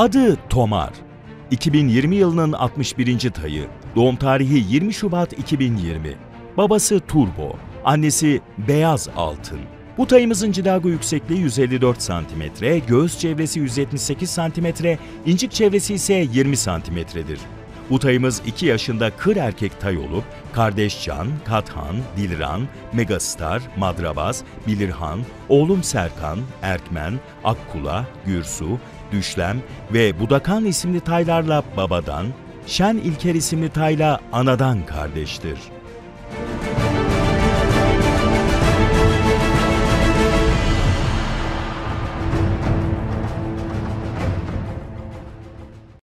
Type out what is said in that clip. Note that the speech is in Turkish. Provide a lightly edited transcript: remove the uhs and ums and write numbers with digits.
Adı Tomar. 2020 yılının 61. tayı. Doğum tarihi 20 Şubat 2020. Babası Turbo, annesi Beyaz Altın. Bu tayımızın cilago yüksekliği 154 cm, göğüs çevresi 178 cm, incik çevresi ise 20 cm'dir. Bu tayımız 2 yaşında kır erkek tay olup, kardeş Can, Kathan, Dilran, Megastar, Madrabaz, Bilirhan, Oğlum Serkan, Erkmen, Akkula, Gürsu, Düşlem ve Budakan isimli taylarla babadan, Şen İlker isimli tayla anadan kardeştir.